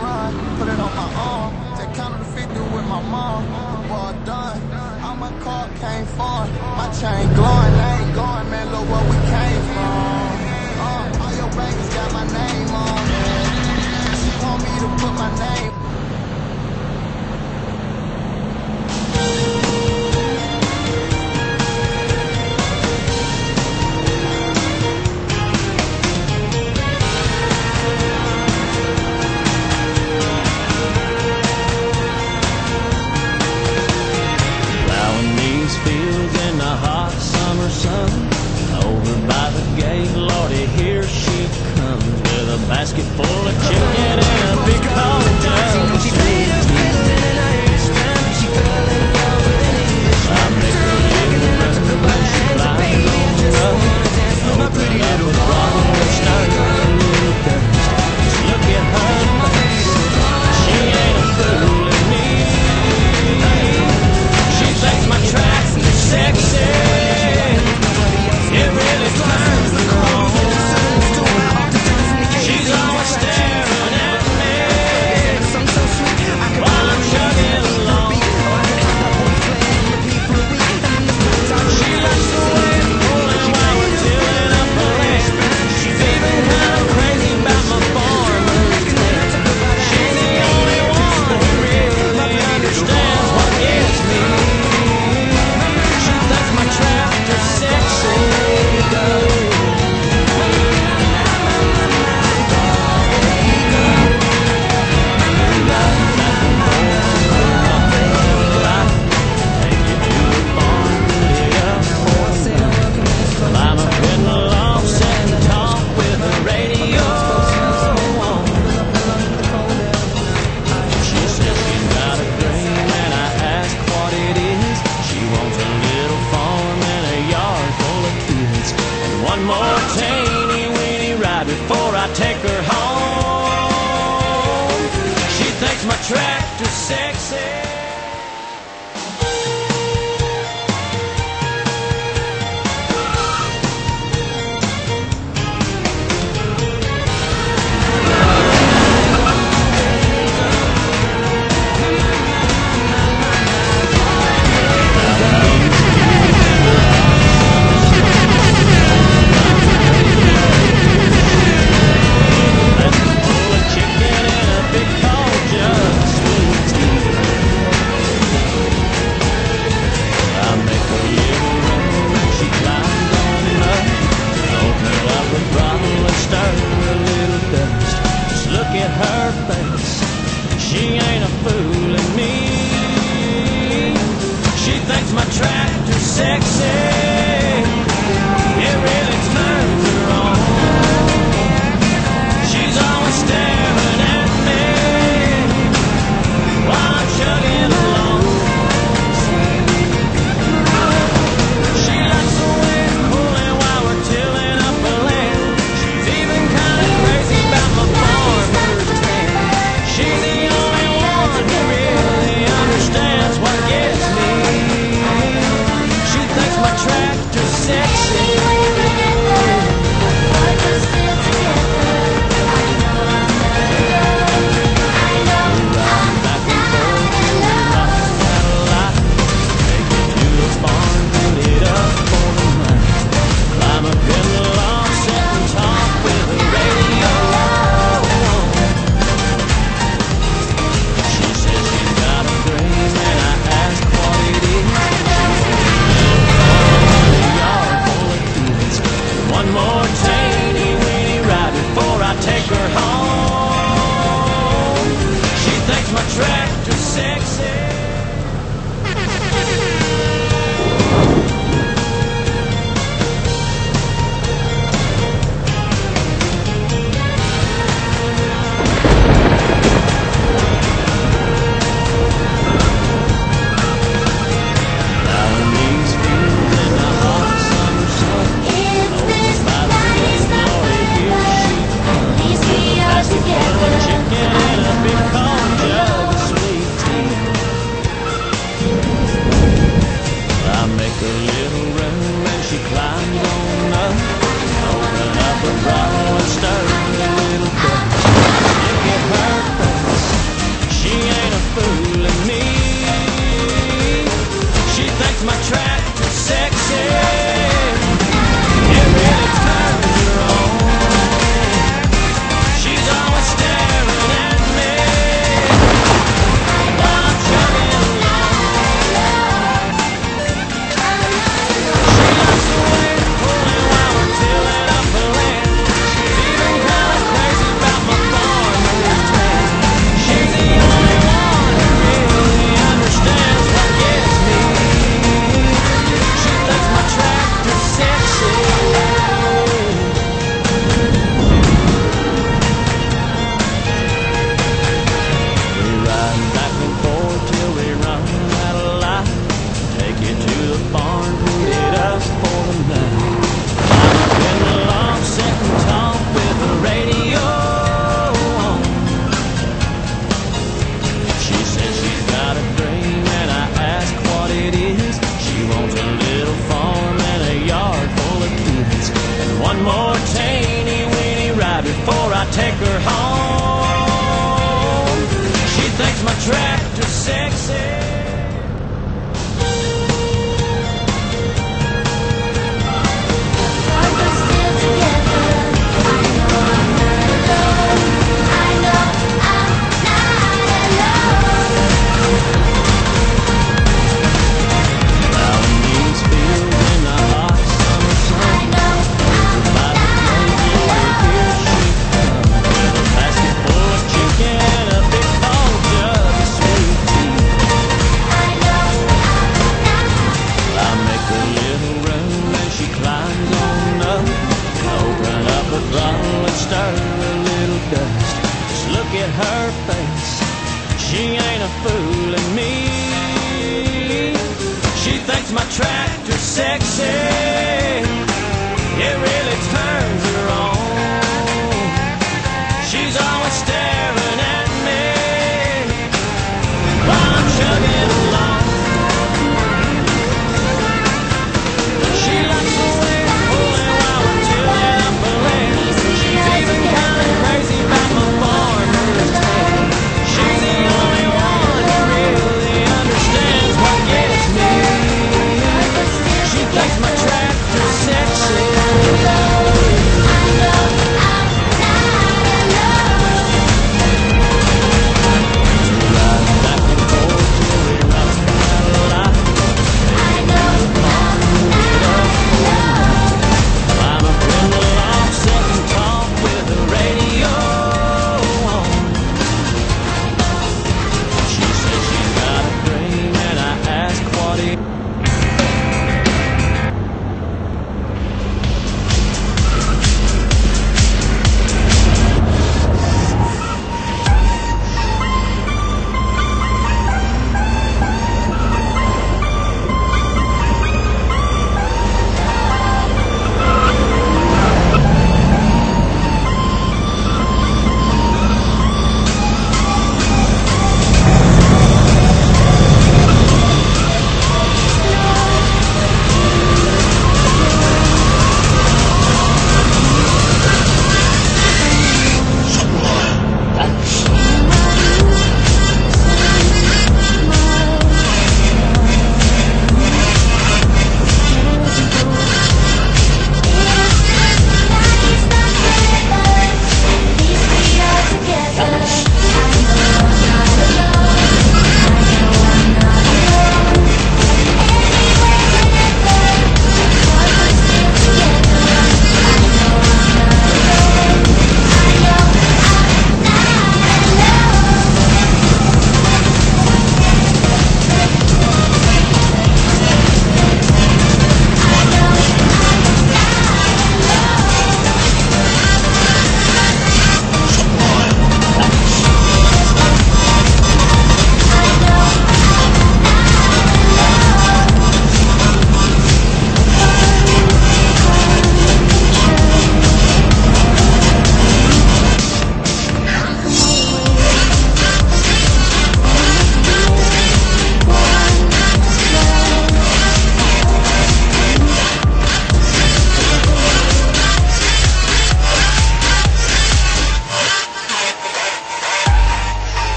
run, put it on my arm. Just counted to 50 with my mom. The ball done. All my car came from. My chain glowing, I ain't going, man. Look where we came from. All your babies got my name on it. She want me to put my name. Fields in the hot summer sun, over by the gate, Lordy, here she comes with a basket full of chicken and a big cold jug. She paid her bills in an Irish town. She fell in love with an English man. I make her live around to put my hands up, baby. I just wanna dance with my pretty little bottle and start a little dance. Just look at her face, she ain't a fool at me. She thinks my tracks are sexy. It really turns me on. She's always staring at me while I'm chugging along. She likes the way I'm pulling while we're tilling up a lake. She's even kind of crazy about my farmer's dance. She's the only one who really understands what gets me. She thinks my tractor's sexy. I'm up in the loft, sitting talk with the radio on. She says she's got a dream and I ask what it is. She wants a little farm and a yard full of kids, and one more teeny weeny ride before I take her home. She thinks my tractor's sexy. She thinks she ain't a fooling me. She thinks my tractor's sexy. It really